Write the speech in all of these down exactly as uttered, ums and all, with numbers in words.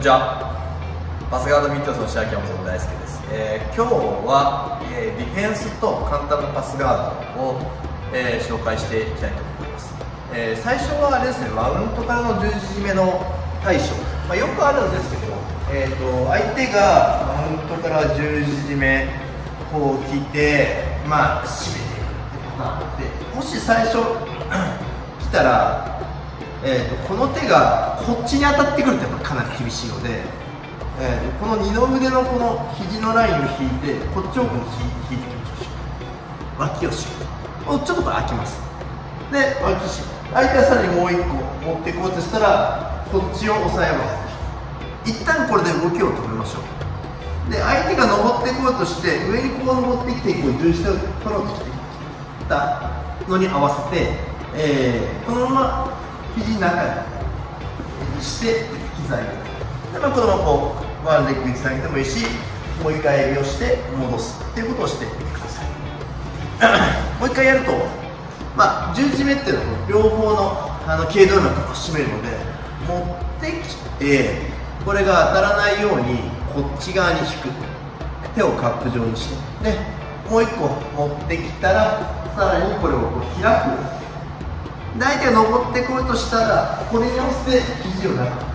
ちは。パスガードミッドスの白木山大輔です。えー、今日は、えー、ディフェンスと簡単なパスガードを、えー、紹介していきたいと思います。えー、最初はあれですね、マウントからの十字締めの対処、まあ、よくあるんですけど、えー、と相手がマウントから十字締めこう来て、まあ、締めていくってパターンで、もし最初来たら、えー、とこの手がこっちに当たってくるとやっぱかなり厳しいので、えー、この二の腕のこの肘のラインを引いてこっちをこう引いてきましょう。脇を締める。ちょっとこれ開きます。で、脇締め、相手はさらにもう一個持っていこうとしたらこっちを押さえます。一旦これで動きを止めましょう。で、相手が登っていこうとして上にこう登ってきてこう重心を取ろうとしてきたのに合わせて、えー、このまま肘の中にして膝入れで、まあ、このままこうワンレッグにつなげてもいいし、もう一回エビをして戻すっていうことをしてみてください。もう一回やると、まあ、十字締めっていうのは両方のあの頸動脈を締めるので、持ってきてこれが当たらないようにこっち側に引く、手をカップ状にして、でもう一個持ってきたらさらにこれをこう開く。で、相手が登ってこようとしたらこれに合わせて肘を中に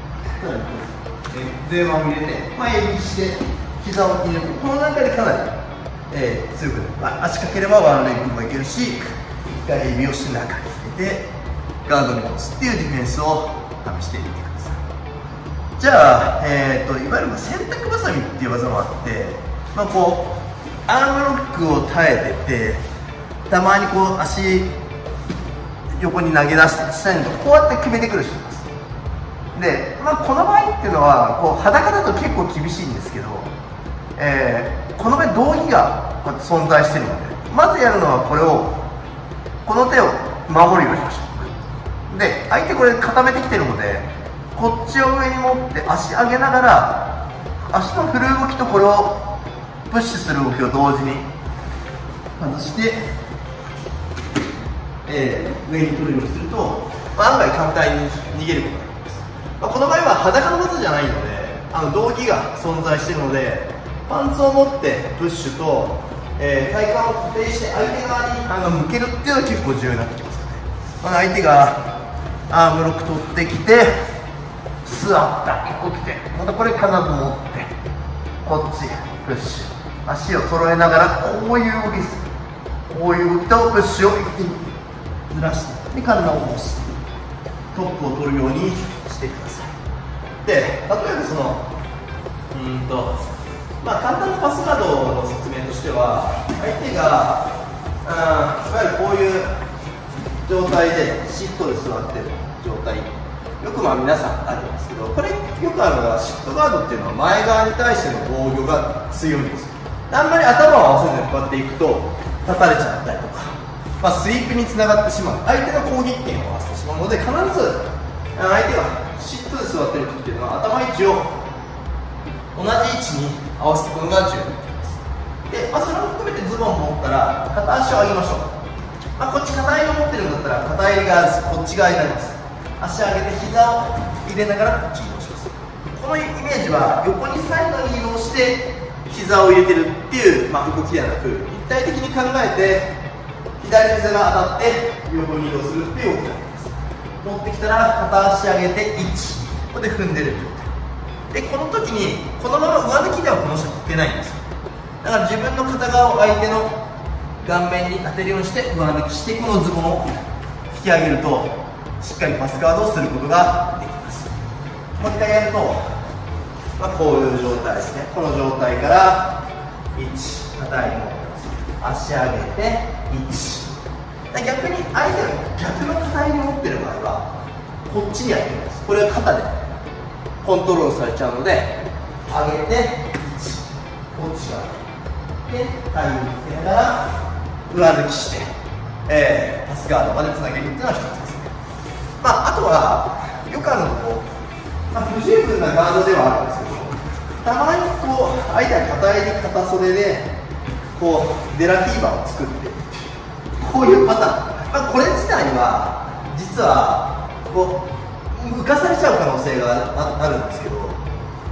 前腕を入れて、まあ、エビして膝を入れる。この段階でかなり、えー、強くなる、まあ、足かければワンレッグもいけるし、一回エビをして中に入れてガードに戻すっていうディフェンスを試してみてください。じゃあ、えー、といわゆる洗濯ばさみっていう技もあって、まあ、こうアームロックを耐えてて、たまにこう足横に投げ出して下にこうやって決めてくる人います。で、まあ、この場合っていうのはこう裸だと結構厳しいんですけど、えー、この場合道着がこうやって存在しているので、まずやるのはこれをこの手を守るようにしましょう。で、相手これ固めてきてるので、こっちを上に持って足上げながら足の振る動きとこれをプッシュする動きを同時に外して、えー、上に取るようにすると、まあ、案外簡単に逃げることができます。まあ、この場合は裸の技じゃないので、あの道着が存在しているので、パンツを持ってプッシュと、えー、体幹を固定して相手側にあの向けるっていうのは結構重要になってきますよね。まあ、相手がアームロック取ってきて座った、ここ来て、またこれ必ず持ってこっちプッシュ、足を揃えながらこういう動きです。こういう動きとプッシュを一気にずらして、で体を押す、トップを取るようにしてください。で、例えばそのうんとまあ簡単なパスガードの説明としては、相手があいわゆるこういう状態でシットで座ってる状態、よくまあ皆さんあるんですけど、これよくあるのがシットガードっていうのは前側に対しての防御が強いんですよ。あんまり頭を合わせずにこうやっていくと立たれちゃったりとか、まあ、スイープにつながってしまう、相手の攻撃権を合わせてしまうので、必ず相手がシットで座ってる時っていうのは頭位置を同じ位置に合わせていくのが重要になっています。で、まあ、それも含めてズボン持ったら片足を上げましょう。まあ、こっち片襟を持ってるんだったら片襟がこっち側になります。足上げて膝を入れながらこっちに移動します。このイメージは横にサイドに移動して膝を入れてるっていう、まあ、動きではなく、立体的に考えて左膝が当たって横に移動するっていう動きになります。持ってきたら片足上げていち、ここで踏んでる状態で、この時にこのまま上抜きではこの人は引けないんですよ。だから自分の片側を相手の顔面に当てるようにして上抜きして、このズボンを引き上げるとしっかりパスガードをすることができます。もう一回やると、まあ、こういう状態ですね。この状態からいち、片襟持ってます。足上げていち。逆に相手が逆の片襟持ってる場合はこっちにやってみます。これは肩でコントロールされちゃうので、上げていち、こっち側で体をつけながら上抜きして、えー、パスガードまでつなげるっていうのは一つですね。まあ、あとはよくあるのこう、まあ、不十分なガードではあるんですけど、たまにこう相手が片襟片袖でこうデラフィーバーを作って、こういうパターン、まあ、これ自体は実はこう浮かされちゃう可能性が あ, あるんですけど、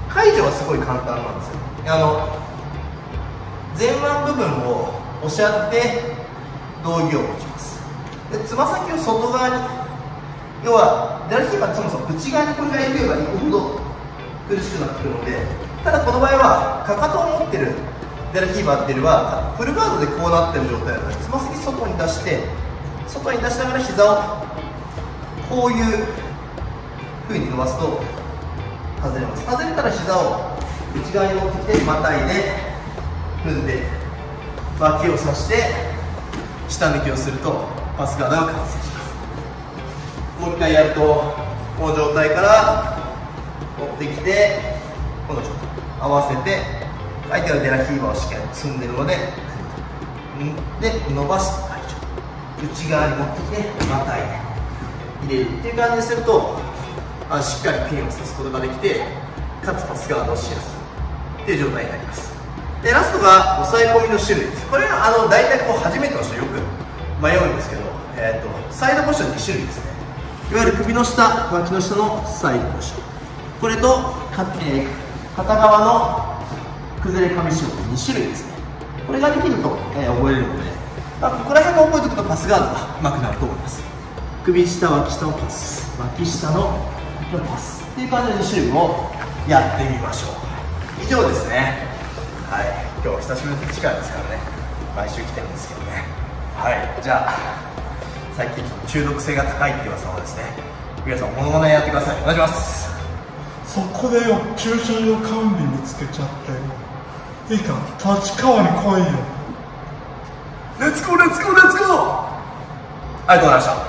解除はすごい簡単なんですよ。あの前腕部分を押し当てて道着を持ちます。でつま先を外側に、要はデラヒーバーってそもそも内側にこれがいけばいくほど苦しくなってくるので、ただこの場合はかかとを持ってるデラヒーバーっていうよりはフルガードでこうなってる状態なので、つま先外に出して外に出しながら膝をこういう風に伸ばすと外れます。外れたら膝を内側に持ってきてまたいで踏んで脇を刺して下抜きをするとパスガードが完成します。もう一回やるとこの状態から持ってきてこの状態合わせて相手のデラヒーバーをしっかり積んでるのでで伸ばして解除、内側に持ってきてまたいで入れるっていう感じにするとあしっかりピンを刺すことができてかつパスガードをしやすいっていう状態になります。でラストが押さえ込みの種類です。これはあの大体こう初めての人よく迷うんですけど、えー、とサイドポジションに種類ですね。いわゆる首の下脇の下のサイドポジション、これとか、えー、片側の崩れ上四股に種類ですね。これができると、えー、覚えれるので、まあ、ここら辺を覚えておくとパスガードがうまくなると思います。首下脇下のパス、脇下のパスっていう感じのに種類をやってみましょう。以上ですね。はい、今日は久しぶりの力ですからね、毎週来てるんですけどね。はい、じゃあ最近中毒性が高いって噂のですね、皆さんモノマネやってください。お願いします。 そこでよ、駐車場管理見つけちゃってよ。いいか、立川に来いよ。 レッツゴーレッツゴーレッツゴー。ありがとうございました。